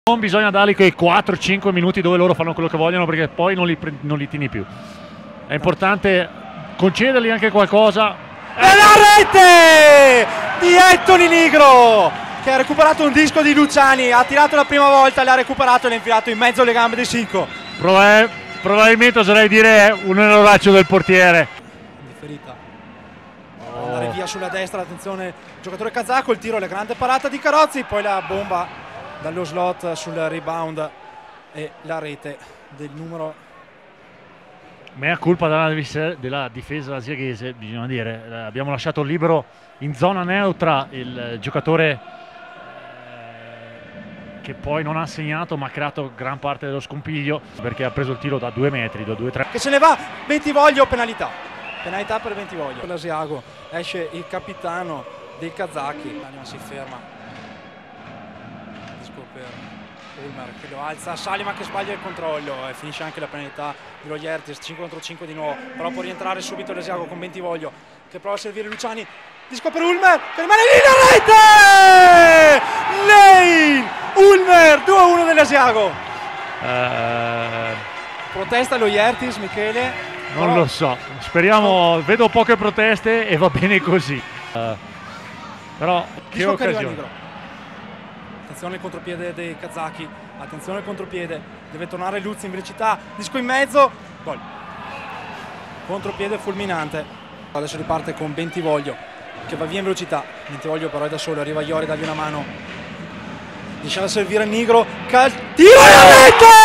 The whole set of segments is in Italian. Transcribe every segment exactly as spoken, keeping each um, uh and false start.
Non bisogna dargli quei quattro cinque minuti dove loro fanno quello che vogliono, perché poi non li, non li tieni più. È importante concedergli anche qualcosa. E la rete di Anthony Nigro, che ha recuperato un disco di Luciani, ha tirato la prima volta, l'ha recuperato e l'ha infilato in mezzo alle gambe di Sinco. Proba probabilmente oserei dire un erroraccio del portiere. Differita. Oh. Andare via sulla destra, attenzione, giocatore kazako, il tiro, la grande parata di Carozzi, poi la bomba dallo slot sul rebound e la rete del numero. Mea colpa della, della difesa asiaghese, bisogna dire. Abbiamo lasciato libero in zona neutra il giocatore eh, che poi non ha segnato ma ha creato gran parte dello scompiglio, perché ha preso il tiro da due metri, da due tre. Che se ne va, Bentivoglio, penalità. Penalità per Bentivoglio. Per l'Asiago esce il capitano dei kazaki, l'anima si ferma. Per Ulmer che lo alza, Salima che sbaglia il controllo e finisce anche la penalità di Loyertis, cinque contro cinque di nuovo, però può rientrare subito l'Asiago con Bentivoglio che prova a servire Luciani, disco per Ulmer che rimane lì, la rete! Lane! Ulmer, due a uno dell'Asiago. Uh... Protesta Loyertis, Michele? Non però... lo so, speriamo, no. Vedo poche proteste e va bene così. Uh, però che disco occasione. Attenzione al contropiede dei kazaki, attenzione al contropiede, deve tornare Luzzi in velocità, disco in mezzo, gol. Contropiede fulminante. Adesso riparte con Bentivoglio che va via in velocità, Bentivoglio però è da solo, arriva Iori a dargli una mano, riesce a servire Nigro, cal tiro e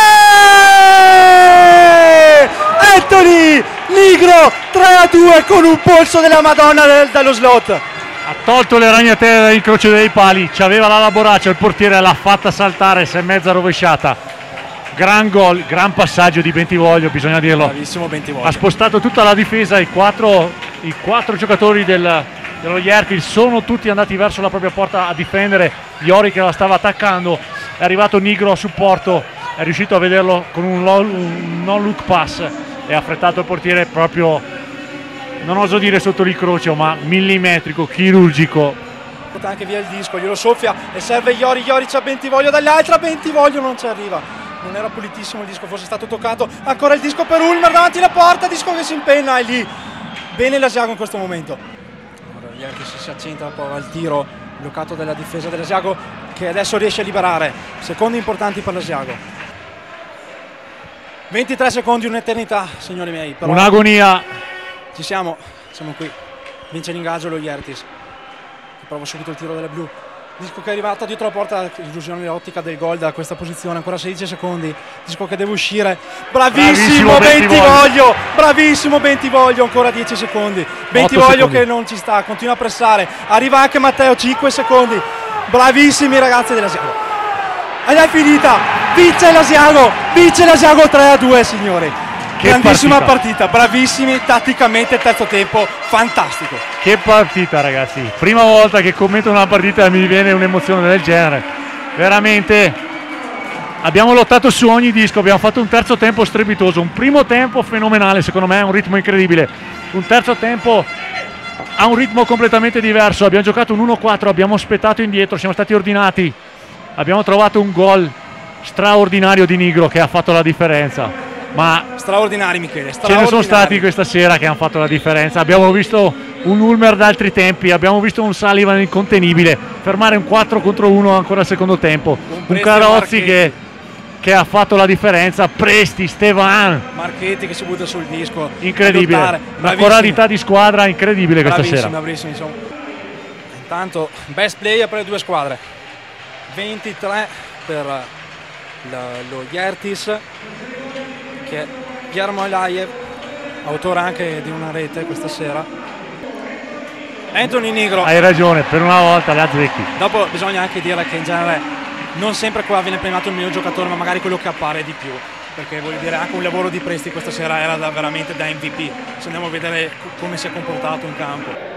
rete! Anthony Nigro tre a due con un polso della Madonna del, dallo slot. Ha tolto le ragnatele dall'incrocio dei pali, c'aveva la laboraccia, il portiere l'ha fatta saltare, si è mezza rovesciata. Gran gol, gran passaggio di Bentivoglio, bisogna dirlo. Bravissimo Bentivoglio. Ha spostato tutta la difesa, i quattro, i quattro giocatori del, dello Yerkil sono tutti andati verso la propria porta a difendere. Iori che la stava attaccando, è arrivato Nigro a supporto, è riuscito a vederlo con un, un non look pass e ha affrettato il portiere proprio... Non oso dire sotto l'incrocio, ma millimetrico, chirurgico. Porta anche via il disco, glielo soffia e serve Iori, Iori c'ha Bentivoglio dall'altra, Bentivoglio non ci arriva. Non era pulitissimo il disco, fosse stato toccato. Ancora il disco per Ulmer davanti alla porta, disco che si impenna e lì. Bene l'Asiago in questo momento. Allora, Yerkis si accenta un po' al tiro, bloccato dalla difesa dell'Asiago che adesso riesce a liberare. Secondi importanti per l'Asiago. ventitré secondi, un'eternità, signori miei. Un'agonia. Ci siamo, siamo qui, vince l'ingaggio lo Yerkis, che prova subito il tiro della blu, disco che è arrivato dietro la porta, illusione ottica del gol da questa posizione, ancora sedici secondi, disco che deve uscire, bravissimo, bravissimo Bentivoglio, bravissimo Bentivoglio, ancora dieci secondi, Bentivoglio che non ci sta, continua a pressare, arriva anche Matteo, cinque secondi, bravissimi ragazzi dell'Asiago, ed è finita, vince l'Asiago, vince l'Asiago tre a due signori. Che grandissima partita. partita, bravissimi tatticamente, terzo tempo, fantastico. Che partita ragazzi, prima volta che commento una partita e mi viene un'emozione del genere, veramente abbiamo lottato su ogni disco, abbiamo fatto un terzo tempo strepitoso, un primo tempo fenomenale, secondo me è un ritmo incredibile, un terzo tempo a un ritmo completamente diverso, abbiamo giocato un uno quattro, abbiamo aspettato indietro, siamo stati ordinati, abbiamo trovato un gol straordinario di Nigro che ha fatto la differenza. Ma straordinari Michele, straordinari. Ce ne sono stati questa sera che hanno fatto la differenza. Abbiamo visto un Ulmer d'altri tempi, abbiamo visto un Sullivan incontenibile, fermare un quattro contro uno ancora al secondo tempo, un Carozzi che, che ha fatto la differenza, Presti, Stevan Marchetti che si butta sul disco, incredibile, una coralità di squadra incredibile questa bravissimi, sera bravissimi, insomma. Intanto best player per le due squadre, ventitré per la, lo Yerkis, che Guillermo Elayev, autore anche di una rete questa sera. Anthony Nigro. Hai ragione, per una volta le azzecchi. Dopo bisogna anche dire che in genere non sempre qua viene premiato il miglior giocatore, ma magari quello che appare di più, perché voglio dire anche un lavoro di Presti questa sera era da, veramente da M V P, se andiamo a vedere come si è comportato in campo.